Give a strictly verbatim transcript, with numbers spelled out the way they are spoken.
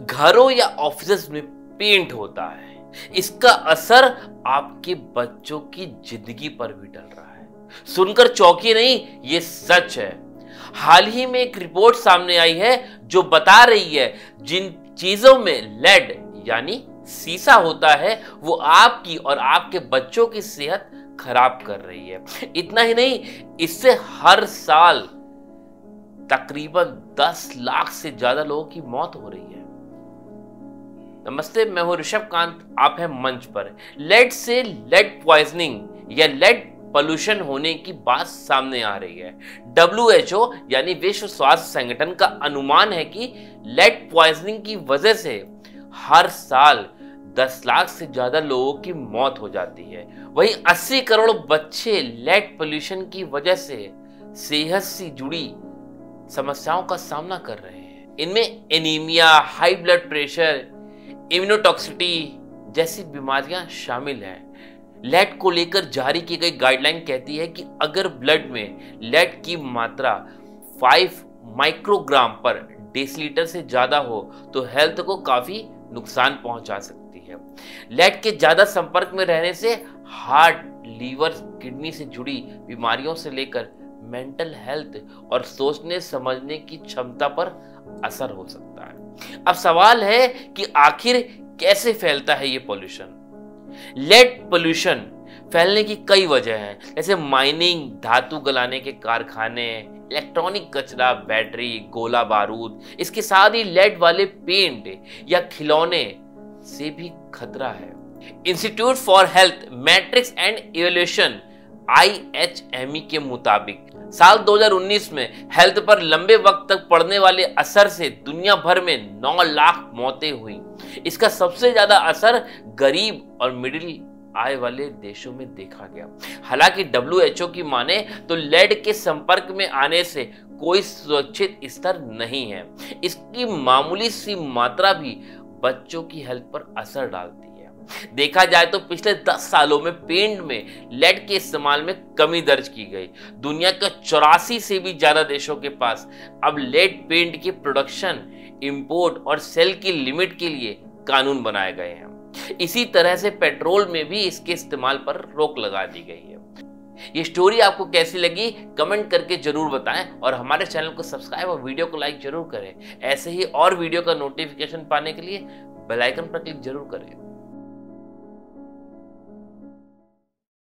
घरों या ऑफिस में पेंट होता है, इसका असर आपके बच्चों की जिंदगी पर भी डल रहा है। सुनकर चौंकिए नहीं, ये सच है। हाल ही में एक रिपोर्ट सामने आई है जो बता रही है जिन चीजों में लेड यानी सीसा होता है वो आपकी और आपके बच्चों की सेहत खराब कर रही है। इतना ही नहीं, इससे हर साल तकरीबन दस लाख से ज्यादा लोगों की मौत हो रही है। नमस्ते, मैं हूं ऋषभ कांत, आप हैं मंच पर। लेड से लेड पॉइजनिंग या लेड पोल्यूशन होने की बात सामने आ रही है। डब्ल्यू एच ओ यानी विश्व स्वास्थ्य संगठन का अनुमान है कि लेड पॉइजनिंग की वजह से हर साल दस लाख से ज्यादा लोगों की मौत हो जाती है। वहीं अस्सी करोड़ बच्चे लेड पोल्यूशन की वजह से सेहत से जुड़ी समस्याओं का सामना कर रहे हैं। इनमें anaemia, high blood pressure, immunotoxicity जैसी बीमारियां शामिल हैं। लेड को लेकर जारी की गई गाइडलाइन कहती है कि अगर ब्लड में लेड की मात्रा पाँच माइक्रोग्राम पर डेसीलीटर से ज्यादा हो तो हेल्थ को काफी नुकसान पहुंचा सकती है। लेड के ज्यादा संपर्क में रहने से हार्ट, लीवर, किडनी से जुड़ी बीमारियों से लेकर मेंटल हेल्थ और सोचने समझने की क्षमता पर असर हो सकता है। अब सवाल है कि आखिर कैसे फैलता है ये पोल्यूशन। लेड पोल्यूशन फैलने की कई वजह हैं, जैसे माइनिंग, धातु गलाने के कारखाने, इलेक्ट्रॉनिक कचरा, बैटरी, गोला बारूद। इसके साथ ही लेड वाले पेंट या खिलौने से भी खतरा है। Institute for health metrics and evaluation I H M E के मुताबिक साल दो हज़ार उन्नीस में हेल्थ पर लंबे वक्त तक पड़ने वाले असर से दुनिया भर में नौ लाख मौतें हुई। इसका सबसे ज्यादा असर गरीब और मिडिल आय वाले देशों में देखा गया। हालांकि डब्ल्यू एच ओ की माने तो लेड के संपर्क में आने से कोई सुरक्षित स्तर नहीं है। इसकी मामूली सी मात्रा भी बच्चों की हेल्थ पर असर डालती है। देखा जाए तो पिछले दस सालों में पेंट में लेड के इस्तेमाल में कमी दर्ज की गई। दुनिया के चौरासी से भी ज्यादा देशों के पास अब लेड पेंट के प्रोडक्शन, इंपोर्ट और सेल की लिमिट के लिए कानून बनाए गए हैं। इसी तरह से पेट्रोल में भी इसके इस्तेमाल पर रोक लगा दी गई है। ये स्टोरी आपको कैसी लगी कमेंट करके जरूर बताएं और हमारे चैनल को सब्सक्राइब और वीडियो को लाइक जरूर करें। ऐसे ही और वीडियो का नोटिफिकेशन पाने के लिए बेल आइकन पर क्लिक जरूर करें।